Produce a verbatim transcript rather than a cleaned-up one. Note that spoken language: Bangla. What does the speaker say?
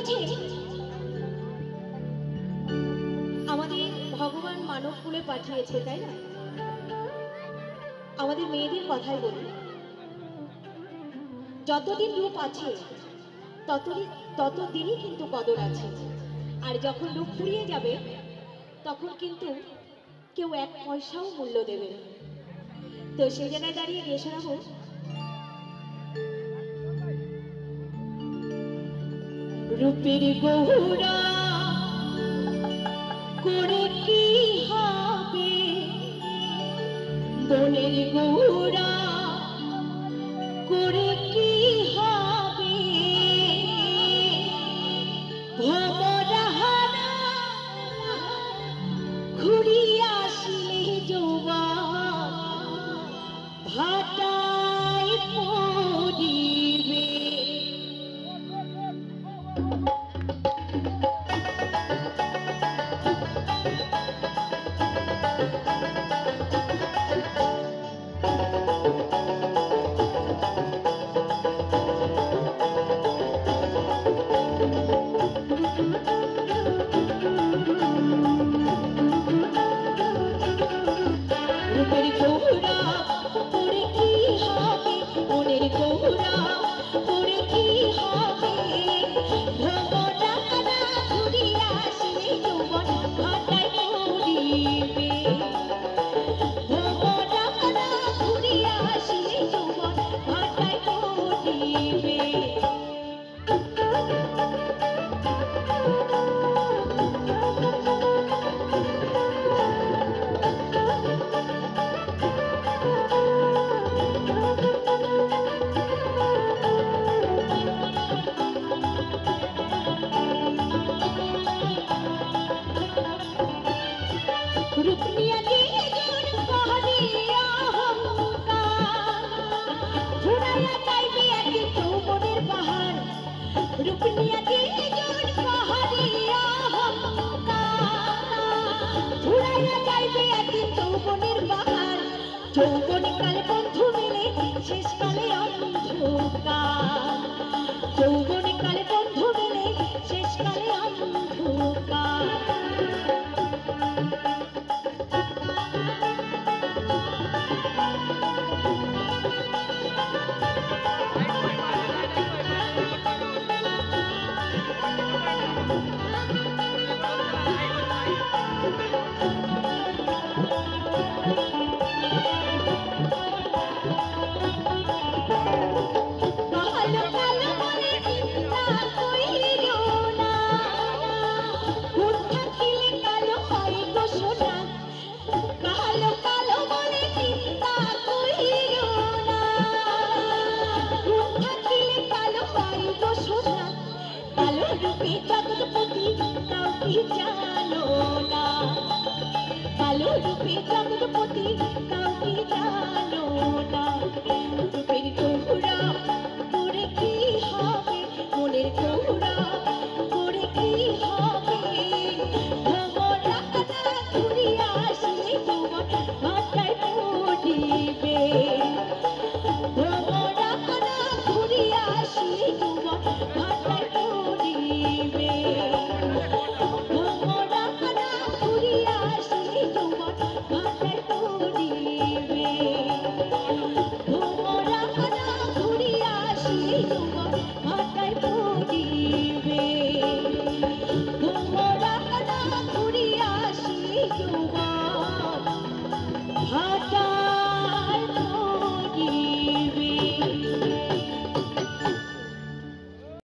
বুঝে আমাদের ভগবান মানব কুলে পাঠিয়েছে, তাই না? আমাদের মেয়েদের কথাই বলি, যতদিন রূপ আছে ততদিন ততদিনই কিন্তু কদর আছে। আর যখন রূপ ফুরিয়ে যাবে তখন কিন্তু কেউ এক পয়সাও মূল্য দেবে না। তো সেই জায়গায় দাঁড়িয়ে গিয়ে শোনাবো, রূপের গৌরা করে কি হবে, বনের গৌরা করে কি হবে, ভবরাহারা ঘুরিয়া আসিলে যৌবন ভাটায় পড়িবে। রূপের গৌরা করে কি হবে, মনের গৌরা করে কি হবে, ভবরাহারা ঘুরিয়া আসিলে যৌবন ভাটায় পড়িবে, ভবরাহারা ঘুরিয়া আসিলে যৌবন ভাটায় পড়িবে। রূপনিয়া দিয়ে জোর করিয়া অহংকার ঘুরাইয়া যাইবে একদিন যৌবনের পাহাড়, রূপনিয়া দিয়ে জোর করিয়া অহংকার ঘুরাইয়া যাইবে একদিন যৌবনের পাহাড়, যৌবনে কালে বন্ধু মিলে শেষকালে অন্ধকার, যৌবনে কালে বন্ধু মিলে শেষকালে অন্ধকার। জগৎপতি কাউকে জানো না, কালো রূপে জগৎপতি কাউকে জানো না, রূপের গৌরা করে কি হবে, মনের গৌরা করে কি হবে, ভবরাহারা ঘুরিয়া আসিলে যৌবন ভাটায় পড়িবে, ভবরাহারা ঘুরিয়া আসিলে যৌবন ভাটায় পড়িবে, ভবরাহারা ঘুরিয়া আসিলে যৌবন ভাটায় পড়িবে, ভবরাহারা ঘুরিয়া আসিলে যৌবন ভাটায় পড়িবে, ভবরাহারা ঘুরিয়া আসিলে যৌবন ভাটায়